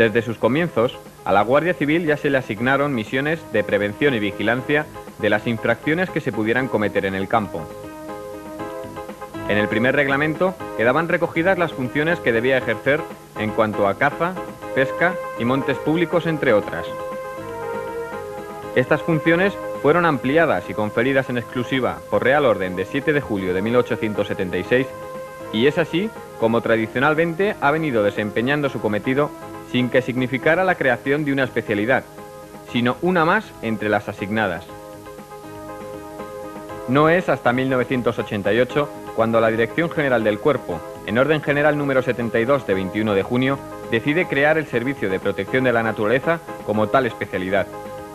Desde sus comienzos, a la Guardia Civil ya se le asignaron misiones de prevención y vigilancia de las infracciones que se pudieran cometer en el campo. En el primer reglamento quedaban recogidas las funciones que debía ejercer en cuanto a caza, pesca y montes públicos, entre otras. Estas funciones fueron ampliadas y conferidas en exclusiva por Real Orden de 7 de julio de 1876 y es así como tradicionalmente ha venido desempeñando su cometido sin que significara la creación de una especialidad, sino una más entre las asignadas. No es hasta 1988 cuando la Dirección General del Cuerpo, en Orden General número 72 de 21 de junio, decide crear el Servicio de Protección de la Naturaleza como tal especialidad.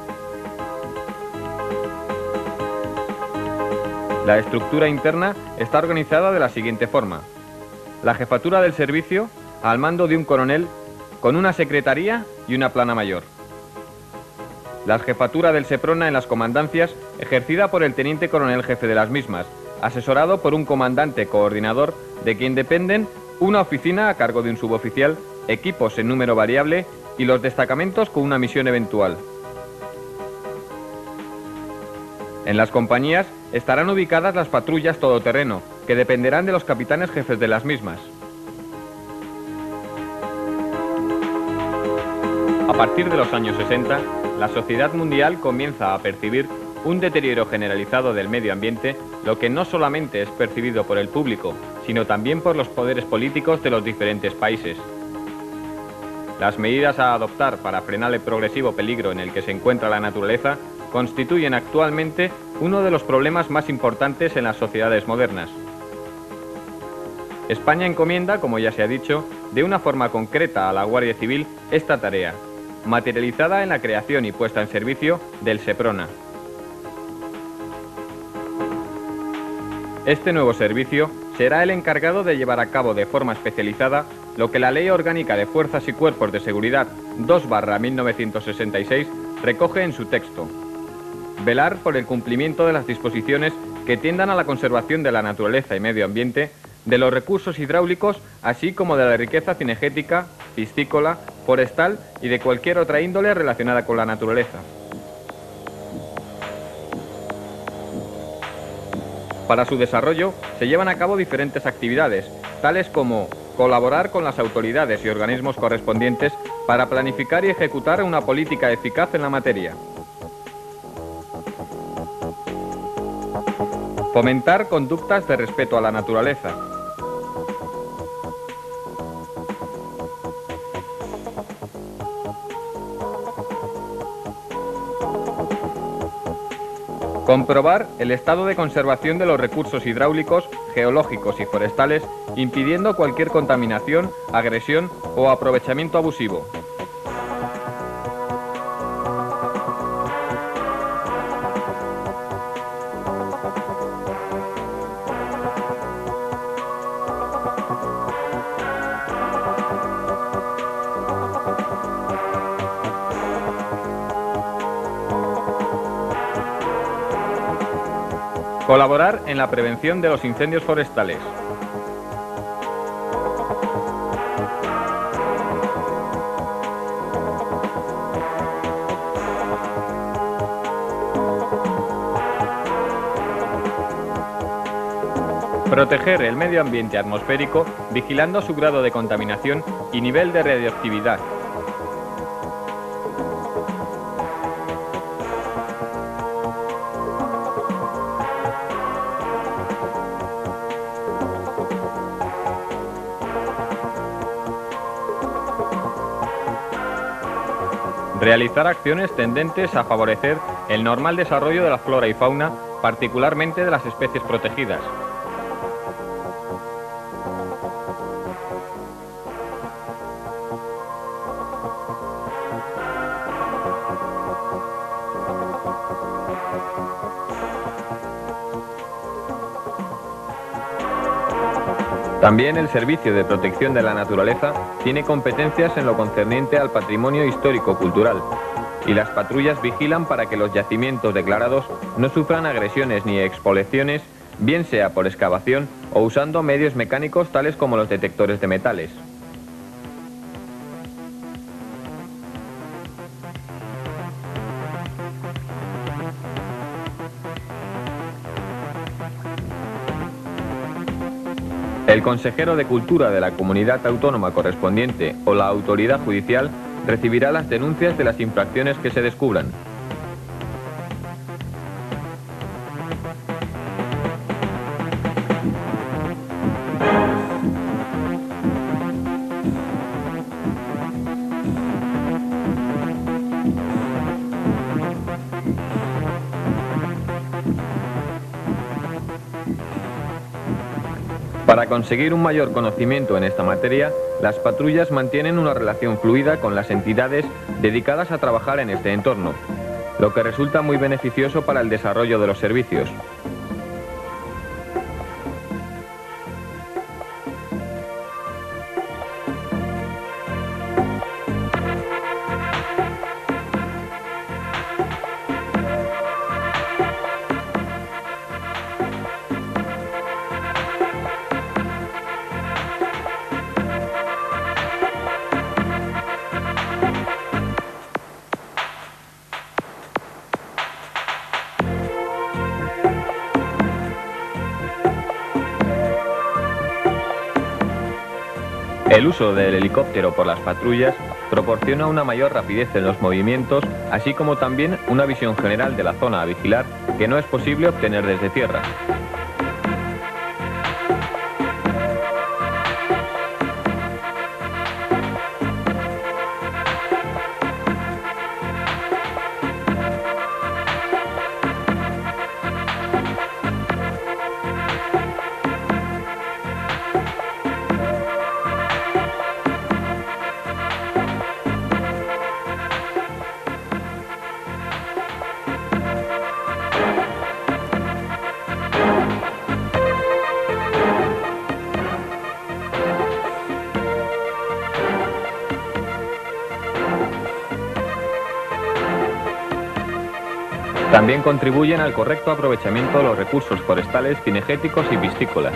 La estructura interna está organizada de la siguiente forma: la jefatura del servicio al mando de un coronel con una secretaría y una plana mayor. La jefatura del SEPRONA en las comandancias ejercida por el teniente coronel jefe de las mismas, asesorado por un comandante coordinador de quien dependen una oficina a cargo de un suboficial, equipos en número variable y los destacamentos con una misión eventual. En las compañías estarán ubicadas las patrullas todoterreno, que dependerán de los capitanes jefes de las mismas. A partir de los años 60, la sociedad mundial comienza a percibir un deterioro generalizado del medio ambiente, lo que no solamente es percibido por el público, sino también por los poderes políticos de los diferentes países. Las medidas a adoptar para frenar el progresivo peligro en el que se encuentra la naturaleza constituyen actualmente uno de los problemas más importantes en las sociedades modernas. España encomienda, como ya se ha dicho, de una forma concreta a la Guardia Civil esta tarea, materializada en la creación y puesta en servicio del SEPRONA. Este nuevo servicio será el encargado de llevar a cabo de forma especializada lo que la Ley Orgánica de Fuerzas y Cuerpos de Seguridad 2/1966 recoge en su texto: velar por el cumplimiento de las disposiciones que tiendan a la conservación de la naturaleza y medio ambiente, de los recursos hidráulicos, así como de la riqueza cinegética, piscícola, forestal y de cualquier otra índole relacionada con la naturaleza. Para su desarrollo se llevan a cabo diferentes actividades, tales como colaborar con las autoridades y organismos correspondientes para planificar y ejecutar una política eficaz en la materia. Fomentar conductas de respeto a la naturaleza. Comprobar el estado de conservación de los recursos hidráulicos, geológicos y forestales, impidiendo cualquier contaminación, agresión o aprovechamiento abusivo. Colaborar en la prevención de los incendios forestales. Proteger el medio ambiente atmosférico, vigilando su grado de contaminación y nivel de radioactividad. Realizar acciones tendentes a favorecer el normal desarrollo de la flora y fauna, particularmente de las especies protegidas. También el Servicio de Protección de la Naturaleza tiene competencias en lo concerniente al patrimonio histórico-cultural, y las patrullas vigilan para que los yacimientos declarados no sufran agresiones ni expoliaciones, bien sea por excavación o usando medios mecánicos tales como los detectores de metales. El consejero de Cultura de la comunidad autónoma correspondiente o la autoridad judicial recibirá las denuncias de las infracciones que se descubran. Para conseguir un mayor conocimiento en esta materia, las patrullas mantienen una relación fluida con las entidades dedicadas a trabajar en este entorno, lo que resulta muy beneficioso para el desarrollo de los servicios. El uso del helicóptero por las patrullas proporciona una mayor rapidez en los movimientos, así como también una visión general de la zona a vigilar que no es posible obtener desde tierra. También contribuyen al correcto aprovechamiento de los recursos forestales, cinegéticos y piscícolas.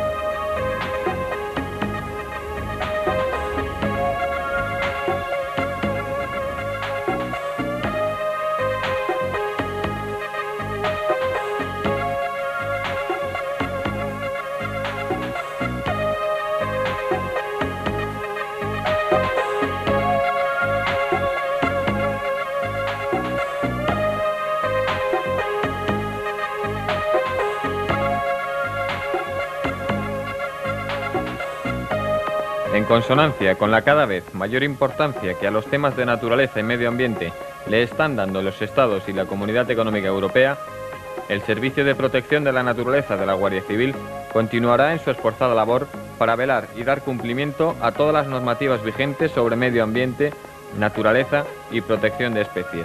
En consonancia con la cada vez mayor importancia que a los temas de naturaleza y medio ambiente le están dando los Estados y la Comunidad Económica Europea, el Servicio de Protección de la Naturaleza de la Guardia Civil continuará en su esforzada labor para velar y dar cumplimiento a todas las normativas vigentes sobre medio ambiente, naturaleza y protección de especies.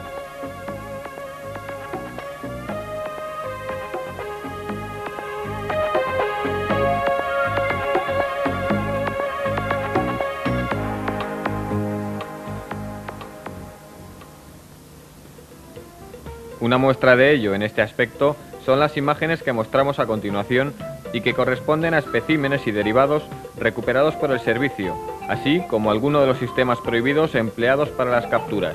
Una muestra de ello en este aspecto son las imágenes que mostramos a continuación y que corresponden a especímenes y derivados recuperados por el servicio, así como algunos de los sistemas prohibidos empleados para las capturas.